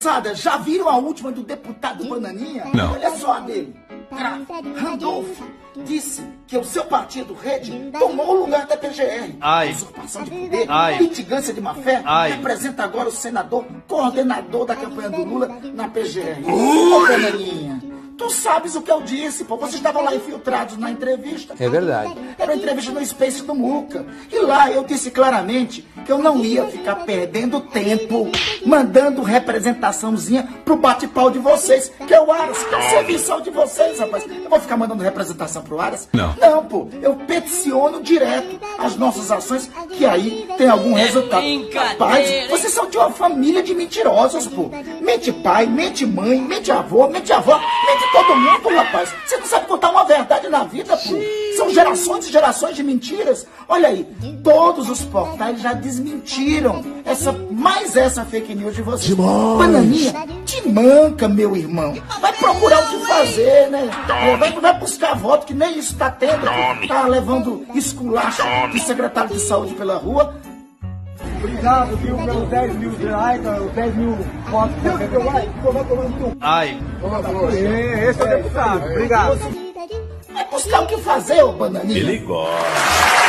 Moçada, já viram a última do deputado Bananinha? Não. Olha só a dele. Randolph disse que o seu partido, Rede, tomou o lugar da PGR. Usurpação de poder, litigância de má-fé, representa agora o senador, coordenador da campanha do Lula na PGR. Ô, Bananinha, tu sabes o que eu disse, pô. Vocês estavam lá infiltrados na entrevista. É verdade. Era uma entrevista no Space do Muca. E lá eu disse claramente que eu não ia ficar perdendo tempo mandando representaçãozinha pro bate-pau de vocês, que é o Aras, que é o serviço de vocês, rapaz. Eu vou ficar mandando representação pro Aras? Não. Não, pô. Eu peticiono direto as nossas ações, que aí tem algum resultado. Rapaz, vocês são de uma família de mentirosos, pô. Mente pai, mente mãe, mente avô, mente avó, mente todo mundo, rapaz. Você não sabe contar uma verdade na vida, pô. São gerações e gerações de mentiras. Olha aí, todos os portais já desmentiram mais essa fake news de vocês. Bananinha, te manca, meu irmão. Vai procurar o que fazer, né? Vai buscar voto, que nem isso tá tendo. Tá levando esculacho de secretário de saúde pela rua. Obrigado, viu, pelos 10 mil reais, 10 mil votos. Esse é o deputado. Obrigado. Vai buscar o que fazer, ô Bananinha. Ele gosta.